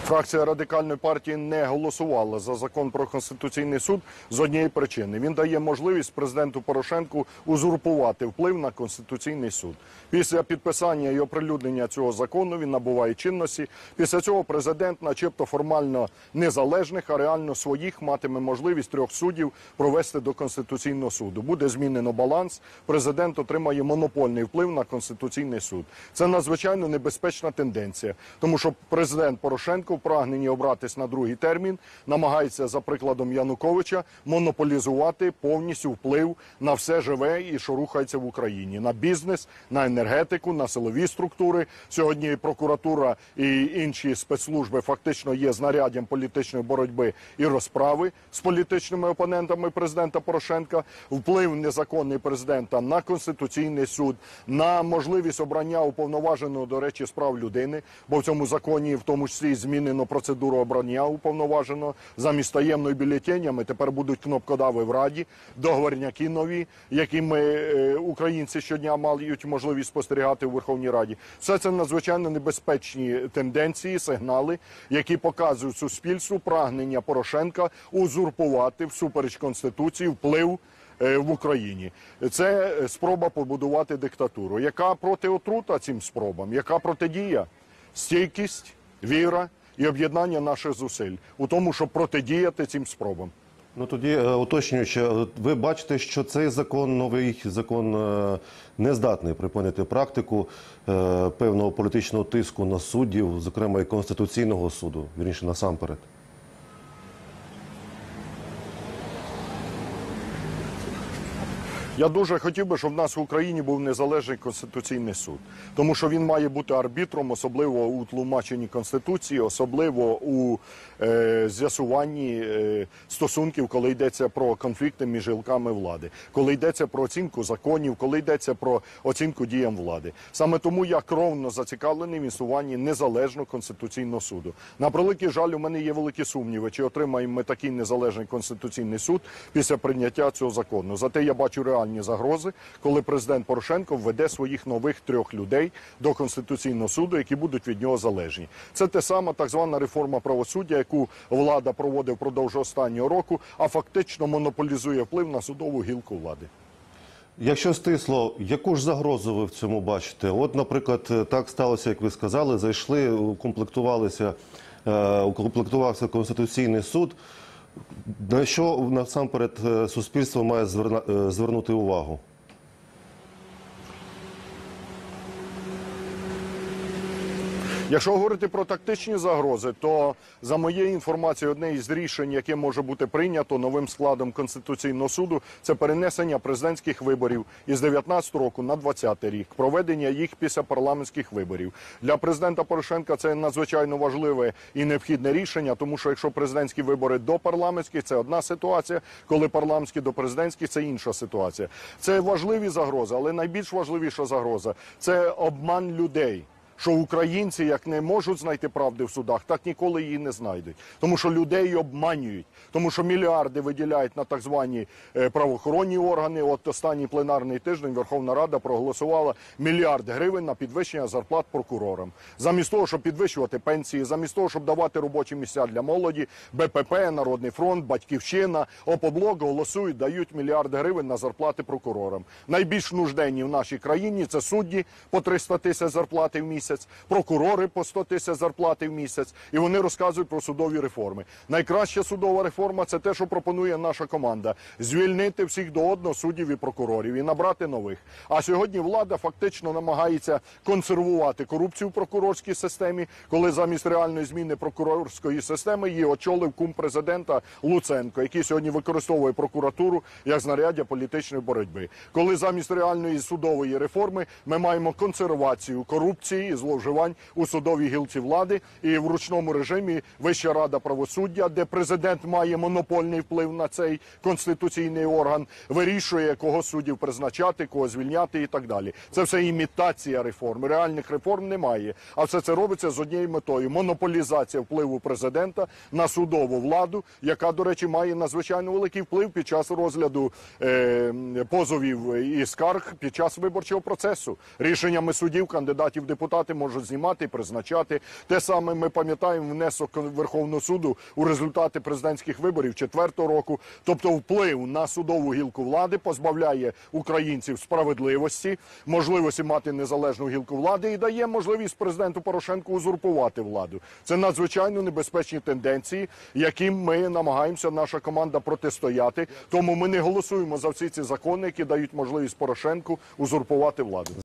Фракція Радикальної партії не голосувала за закон про Конституційний суд з однієї причини. Він дає можливість президенту Порошенку узурпувати вплив на Конституційний суд. Після підписання і оприлюднення цього закону він набуває чинності. Після цього президент, начебто формально незалежних, а реально своїх, матиме можливість 3 суддів провести до Конституційного суду. Буде змінено баланс, президент отримає монопольний вплив на Конституційний суд. Це надзвичайно небезпечна тенденція, тому що президент Порошенко в прагненні обратись на другий термін намагається, за прикладом Януковича, монополізувати повністю вплив на все живе і що рухається в Україні. На бізнес, на енергетику, на силові структури. Сьогодні прокуратура і інші спецслужби фактично є знаряддям політичної боротьби і розправи з політичними опонентами президента Порошенка. Вплив незаконний президента на Конституційний суд, на можливість обрання уповноваженого, до речі, з прав людини, бо в цьому законі в тому числі змінено процедуру обрання уповноваженого. Замість таємної бюлетенями тепер будуть кнопкодави в Раді, договорняки нові, якими українці щодня мають можливість спостерігати у Верховній Раді. Все це надзвичайно небезпечні тенденції, сигнали, які показують суспільству прагнення Порошенка узурпувати всупереч Конституції вплив в Україні. Це спроба побудувати диктатуру. Яка протиотрута цим спробам? Яка протидія? Стійкість, віра і об'єднання наших зусиль у тому, щоб протидіяти цим спробам. Ну тоді, уточнюючи, ви бачите, що цей закон, новий закон, не здатний припинити практику певного політичного тиску на суддів, зокрема і Конституційного суду, вірніше насамперед? Я дуже хотів би, щоб в нас в Україні був незалежний Конституційний суд. Тому що він має бути арбітром, особливо у тлумаченні Конституції, особливо у з'ясуванні стосунків, коли йдеться про конфлікти між гілками влади, коли йдеться про оцінку законів, коли йдеться про оцінку діям влади. Саме тому я кровно зацікавлений в існуванні незалежного Конституційного суду. На превеликий жаль, у мене є великі сумніви, чи отримаємо ми такий незалежний Конституційний суд після прийняття цього закону. Зате я бачу реальні загрози, коли президент Порошенко введе своїх нових 3 людей до Конституційного суду, які будуть від нього залежні. Це те саме так звана реформа правосуддя, яку влада проводить впродовж останнього року, а фактично монополізує вплив на судову гілку влади. Якщо стисло, яку ж загрозу ви в цьому бачите? От, наприклад, так сталося, як ви сказали, зайшли, укомплектувався Конституційний суд. На що насамперед суспільство має звернути увагу? Якщо говорити про тактичні загрози, то, за моєю інформацією, одне із рішень, яке може бути прийнято новим складом Конституційного суду, це перенесення президентських виборів із 19 року на 20 рік, проведення їх після парламентських виборів. Для президента Порошенка це надзвичайно важливе і необхідне рішення, тому що якщо президентські вибори до парламентських – це одна ситуація, коли парламентські до президентських – це інша ситуація. Це важливі загрози, але найбільш важливіша загроза – це обман людей. Що українці, як не можуть знайти правди в судах, так ніколи її не знайдуть. Тому що людей обманюють, тому що мільярди виділяють на так звані правоохоронні органи. От останній пленарний тиждень Верховна Рада проголосувала мільярд гривень на підвищення зарплат прокурорам. Замість того, щоб підвищувати пенсії, замість того, щоб давати робочі місця для молоді, БПП, Народний фронт, Батьківщина, Опоблок голосують, дають мільярд гривень на зарплати прокурорам. Найбільш нужденні в нашій країні – це судді по 300 тисяч зарплати в місяць, прокурори по 100 тисяч зарплати в місяць, і вони розказують про судові реформи. Найкраща судова реформа – це те, що пропонує наша команда. Звільнити всіх до одного суддів і прокурорів і набрати нових. А сьогодні влада фактично намагається консервувати корупцію в прокурорській системі, коли замість реальної зміни прокурорської системи її очолив кум президента Луценко, який сьогодні використовує прокуратуру як знаряддя політичної боротьби. Коли замість реальної судової реформи ми маємо консервацію корупції, зловживань у судовій гілці влади і в ручному режимі Вища рада правосуддя, де президент має монопольний вплив на цей конституційний орган, вирішує, кого суддів призначати, кого звільняти і так далі. Це все імітація реформ. Реальних реформ немає. А все це робиться з однією метою – монополізація впливу президента на судову владу, яка, до речі, має надзвичайно великий вплив під час розгляду позовів і скарг під час виборчого процесу. Рішеннями суддів, кандидатів в депутати призначати, можуть знімати і призначати. Те саме ми пам'ятаємо внесок Верховного суду у результати президентських виборів 2004 року. Тобто вплив на судову гілку влади позбавляє українців справедливості, можливості мати незалежну гілку влади і дає можливість президенту Порошенку узурпувати владу. Це надзвичайно небезпечні тенденції, яким ми намагаємося, наша команда, протистояти. Тому ми не голосуємо за всі ці закони, які дають можливість Порошенку узурпувати владу.